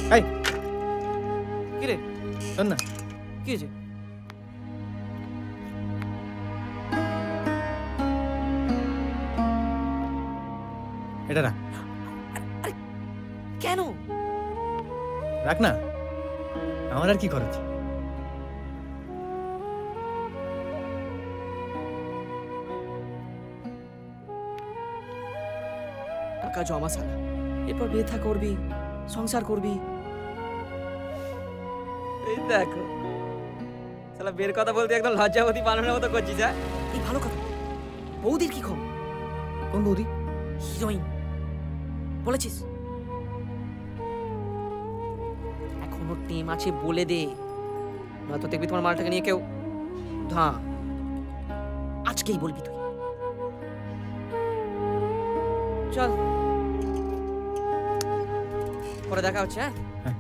এই কি রে শোন না কি হয়েছে এটা রাখ কেন রাখ না আমার আর কি খরচ টাকা জমা সালা এরপর বিয়ে থা করবি সংসার করবি এই দেখো সালা বের কথা বলতে একদম লজ্জাবতী বানানোর মতো করছিস হ্যাঁ এই ভালো কথা বৌদির কি খবর কোন বৌদি হিরোইন বলেছিস এখনো টেম আছে বলে দে নয়তো দেখবি তোমার মালটাকে নিয়ে কেউ ধা আজকেই বলবি তুই চল পরে দেখা হচ্ছে হ্যাঁ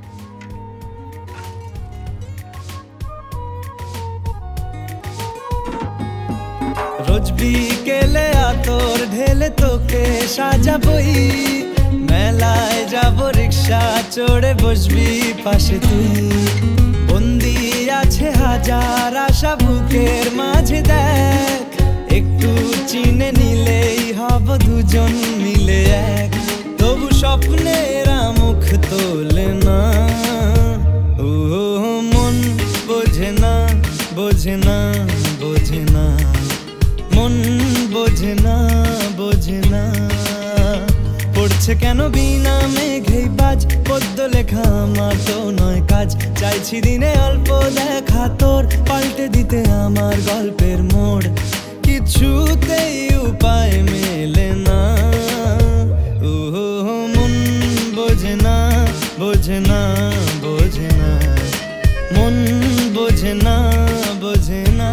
রোজ বিকেলে আতর ঢেলে তোকে সাজাবই মেলায় যাব রিক্সা চড়ে বসবি পাশে তুই বন্দি আছে হাজার আশা বুকের মাঝে দেখ একটু চিনে নিলেই হব দুজন মিলে এক তবু স্বপ্নের মুখ তোলে না ও মন বোঝে না বোঝে না বোঝে না মন বোঝে না বোঝে না পড়ছে কেন বিনা মেঘেই বাজ পদ্য লেখা আমার তো নয় কাজ চাইছি দিনে অল্প দেখা তোর পাল্টে দিতে আমার গল্পের মোড় কিছুতেই উপায় মেলে না ও মন বোঝে না বোঝে না বোঝে না মন বোঝে না বোঝে না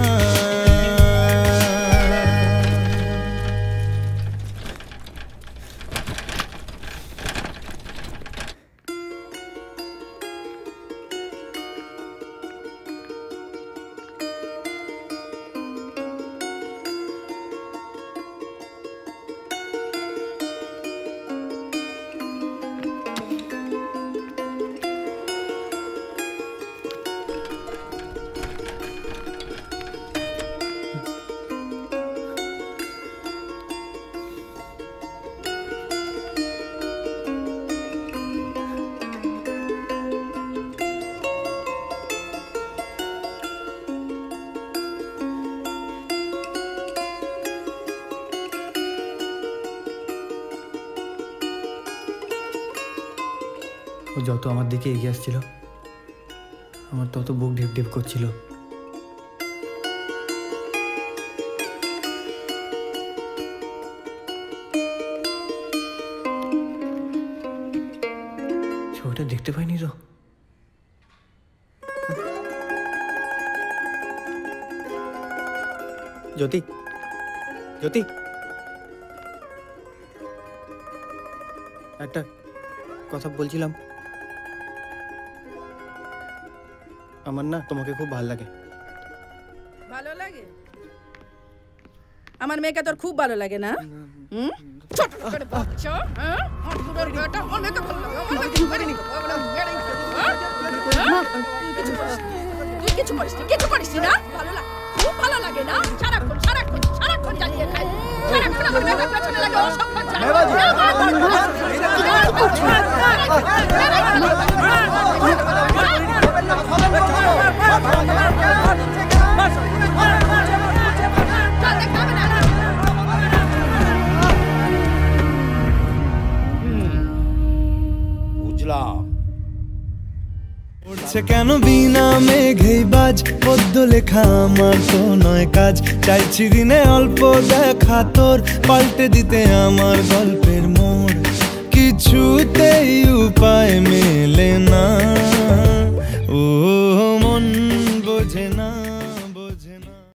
ও যত আমার দিকে এগিয়ে আসছিল আমার তত বুক ঢিপ ঢিপ করছিল ছবিটা দেখতে পাইনি তো জ্যোতি জ্যোতি একটা কথা বলছিলাম আমার না তোমাকে খুব ভালো লাগে ভালো লাগে আমার মেয়েকে তোর খুব ভালো লাগে না হুম ছোট করে বাচ্চা হ্যাঁ হাতুড়ের বেটা অনেক ভালো লাগে আমার কিছু করিনি তুই কিছু করিস না ভালো লাগে খুব ভালো লাগে না সারাক্ষণ জ্বালিয়ে খাই সারাক্ষণ আমার মেয়েকে পেছনে লাগে অসভ্য উঠছে কেন বিনা মেঘেই বাজ পদ্য লেখা আমার তো নয় কাজ চাইছি দিনে অল্প দেখা তোর পাল্টে দিতে আমার গল্পের মোড় কিছুতেই উপায় মেলে না